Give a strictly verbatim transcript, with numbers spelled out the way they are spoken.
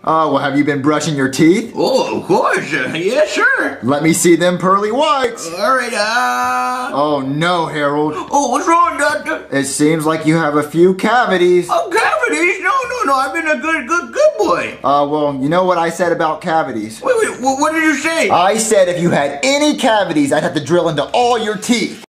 Oh, well, have you been brushing your teeth? Oh, of course. Uh, yeah, sure. Let me see them pearly whites. All right, uh... Oh, no, Harold. Oh, what's wrong, Doctor? It seems like you have a few cavities. Oh, cavities? No, no, no. I've been a good, good, good boy. Uh, well, you know what I said about cavities? Wait, wait, what did you say? I said if you had any cavities, I'd have to drill into all your teeth.